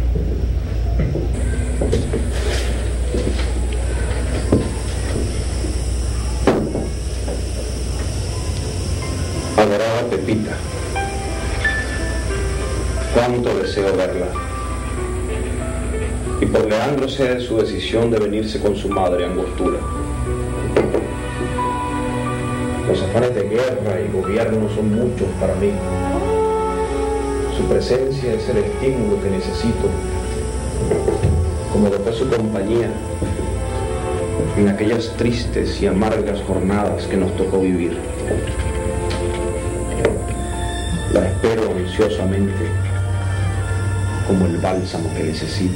Adorada Pepita, cuánto deseo verla. Y por Leandro sé de su decisión de venirse con su madre a Angostura. Los afanes de guerra y gobierno no son muchos para mí. Su presencia es el estímulo que necesito, como lo fue su compañía en aquellas tristes y amargas jornadas que nos tocó vivir. La espero ansiosamente como el bálsamo que necesito.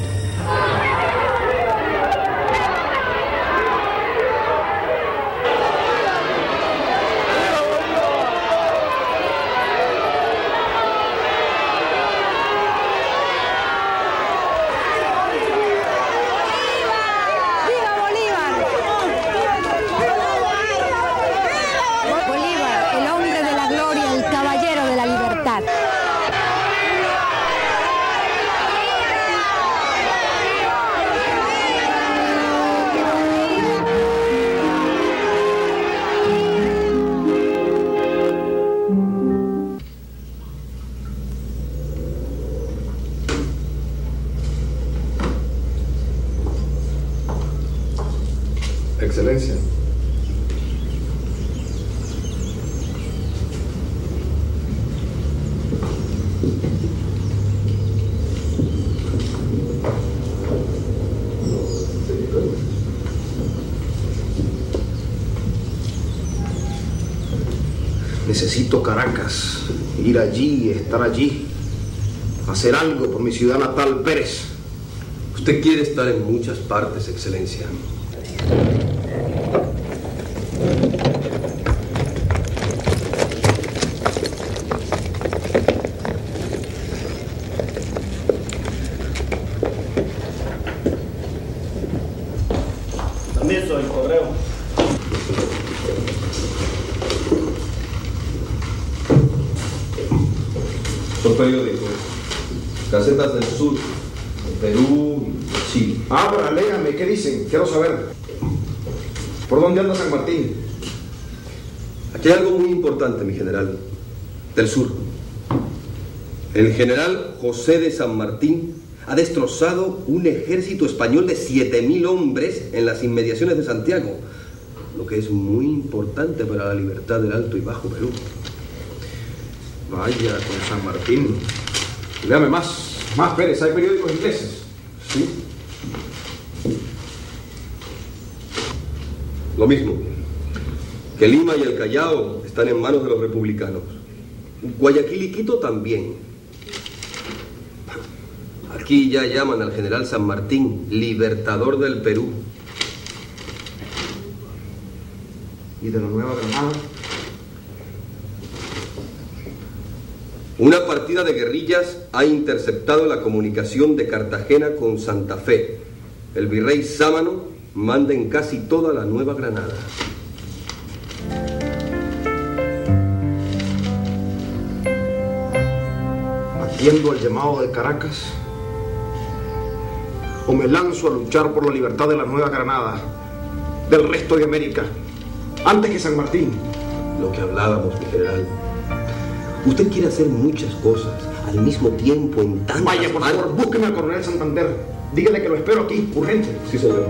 Excelencia. Necesito Caracas, ir allí, estar allí, hacer algo por mi ciudad natal, Pérez. Usted quiere estar en muchas partes, Excelencia. También soy correo. Son periódicos, Gacetas del Sur, de Perú y Chile. Abra, léame, ¿qué dicen? Quiero saber. ¿Por dónde anda San Martín? Aquí hay algo muy importante, mi general. Del sur. El general José de San Martín ha destrozado un ejército español de 7.000 hombres en las inmediaciones de Santiago, lo que es muy importante para la libertad del Alto y Bajo Perú. Vaya, con San Martín. Léame más, Pérez, hay periódicos ingleses. Sí. Lo mismo, que Lima y el Callao están en manos de los republicanos. Guayaquil y Quito también. Aquí ya llaman al general San Martín libertador del Perú. ¿Y de la Nueva Granada? Una partida de guerrillas ha interceptado la comunicación de Cartagena con Santa Fe. El virrey Sámano manda en casi toda la Nueva Granada. ¿Atiendo al llamado de Caracas? ¿O me lanzo a luchar por la libertad de la Nueva Granada, del resto de América, antes que San Martín? Lo que hablábamos, mi general. Usted quiere hacer muchas cosas al mismo tiempo en tantas Vaya, por partes. favor, búsqueme al coronel Santander. Dígale que lo espero aquí, urgente. Sí, señor.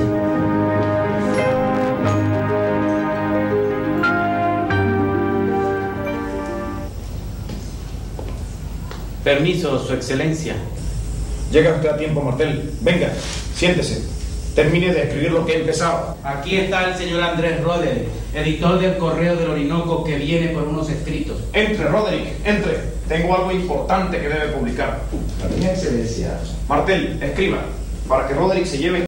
Permiso, Su Excelencia. Llega usted a tiempo, Martel. Venga, siéntese. Termine de escribir lo que he empezado. Aquí está el señor Andrés Roderick, editor del Correo del Orinoco, que viene por unos escritos. Entre, Roderick, entre. Tengo algo importante que debe publicar. Mi Excelencia. Martel, escriba, para que Roderick se lleve